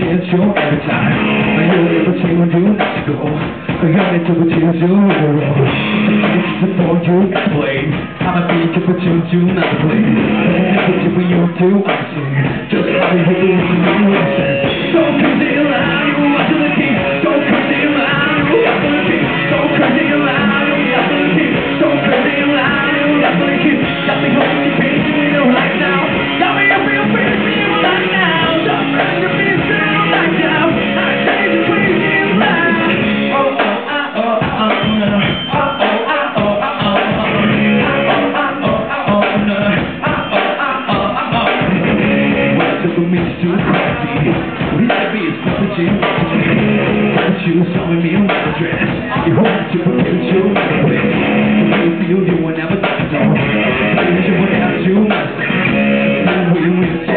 change you every time. I never change you not to go. I never change you overall. It's the ball you play. I'm a beat to change you not to play. Never do what you do, I sing. Just how you do it, you listen. So crazy around you, I do the king. So crazy around you, I do the king. So crazy around you, I do the king. So crazy around you, I do the king. Got me hoping you can't do it right now. Got me up in your face, me right now. Just bring your beat down, back down. I say the crazy around. Oh, oh, oh, oh, oh, no. Oh, oh, oh, oh, oh, oh, oh. Oh, oh, oh, oh, no. Oh, oh, oh, oh, oh. What took me too crazy? We said be as much as you want to be. Don't you saw me in my dress? You hope to forget you right away. You feel you will never know. You will have to myself.